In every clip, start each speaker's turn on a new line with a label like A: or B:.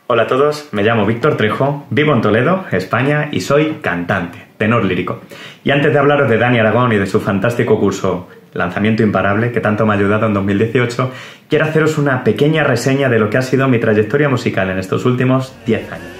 A: Hola a todos, me llamo Víctor Trejo, vivo en Toledo, España y soy cantante, tenor lírico. Y antes de hablaros de Dani Aragón y de su fantástico curso Lanzamiento Imparable, que tanto me ha ayudado en 2018, quiero haceros una pequeña reseña de lo que ha sido mi trayectoria musical en estos últimos 10 años.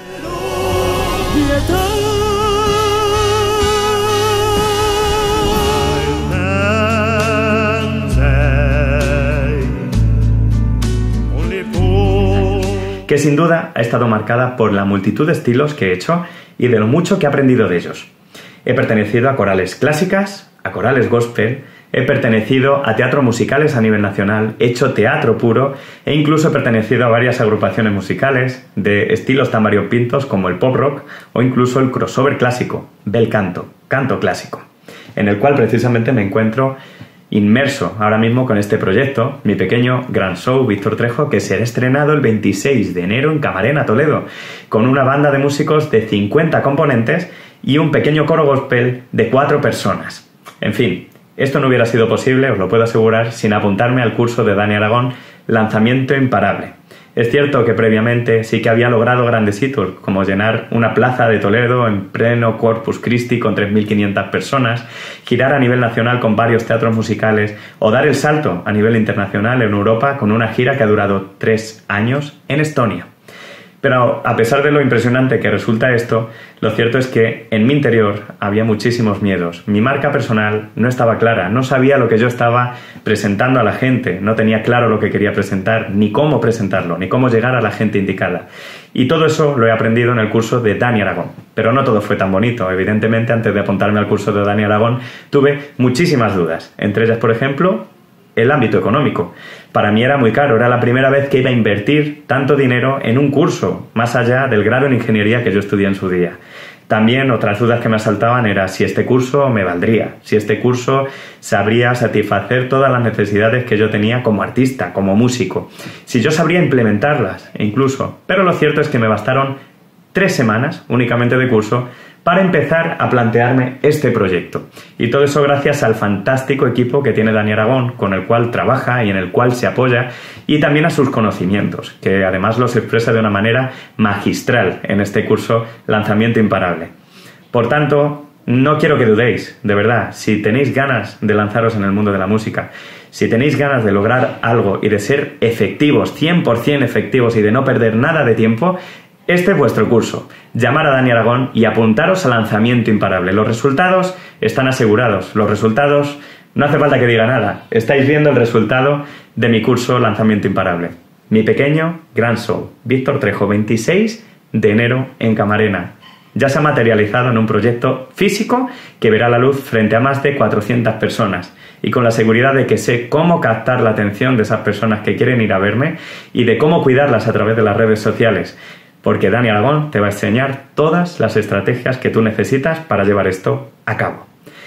A: Que sin duda ha estado marcada por la multitud de estilos que he hecho y de lo mucho que he aprendido de ellos. He pertenecido a corales clásicas, a corales gospel, he pertenecido a teatros musicales a nivel nacional, he hecho teatro puro e incluso he pertenecido a varias agrupaciones musicales de estilos tan variopintos como el pop rock o incluso el crossover clásico, bel canto, canto clásico, en el cual precisamente me encuentro inmerso ahora mismo con este proyecto, mi pequeño gran show Víctor Trejo, que será estrenado el 26 de enero en Camarena, Toledo, con una banda de músicos de 50 componentes y un pequeño coro gospel de 4 personas. En fin, esto no hubiera sido posible, os lo puedo asegurar, sin apuntarme al curso de Dani Aragón, Lanzamiento Imparable. Es cierto que previamente sí que había logrado grandes hitos, como llenar una plaza de Toledo en pleno Corpus Christi con 3.500 personas, girar a nivel nacional con varios teatros musicales o dar el salto a nivel internacional en Europa con una gira que ha durado 3 años en Estonia. Pero a pesar de lo impresionante que resulta esto, lo cierto es que en mi interior había muchísimos miedos. Mi marca personal no estaba clara, no sabía lo que yo estaba presentando a la gente, no tenía claro lo que quería presentar, ni cómo presentarlo, ni cómo llegar a la gente indicada. Y todo eso lo he aprendido en el curso de Dani Aragón. Pero no todo fue tan bonito. Evidentemente, antes de apuntarme al curso de Dani Aragón, tuve muchísimas dudas. Entre ellas, por ejemplo, el ámbito económico. Para mí era muy caro, era la primera vez que iba a invertir tanto dinero en un curso, más allá del grado en ingeniería que yo estudié en su día. También otras dudas que me asaltaban era si este curso me valdría, si este curso sabría satisfacer todas las necesidades que yo tenía como artista, como músico, si yo sabría implementarlas incluso. Pero lo cierto es que me bastaron 3 semanas únicamente de curso para empezar a plantearme este proyecto. Y todo eso gracias al fantástico equipo que tiene Dani Aragón, con el cual trabaja y en el cual se apoya, y también a sus conocimientos, que además los expresa de una manera magistral en este curso Lanzamiento Imparable. Por tanto, no quiero que dudéis, de verdad, si tenéis ganas de lanzaros en el mundo de la música, si tenéis ganas de lograr algo y de ser efectivos, 100% efectivos y de no perder nada de tiempo, este es vuestro curso. Llamar a Dani Aragón y apuntaros a Lanzamiento Imparable. Los resultados están asegurados. Los resultados, no hace falta que diga nada. Estáis viendo el resultado de mi curso Lanzamiento Imparable. Mi pequeño gran show. Víctor Trejo, 26 de enero en Camarena. Ya se ha materializado en un proyecto físico que verá la luz frente a más de 400 personas. Y con la seguridad de que sé cómo captar la atención de esas personas que quieren ir a verme y de cómo cuidarlas a través de las redes sociales. Porque Dani Aragón te va a enseñar todas las estrategias que tú necesitas para llevar esto a cabo.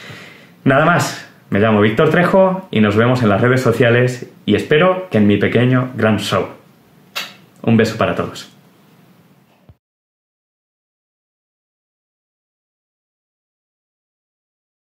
A: Nada más, me llamo Víctor Trejo y nos vemos en las redes sociales y espero que en mi pequeño gran show. Un beso para todos.